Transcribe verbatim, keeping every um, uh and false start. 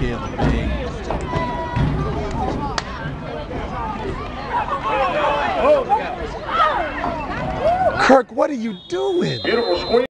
Caleb Bing. Kirk, what are you doing? Beautiful screen.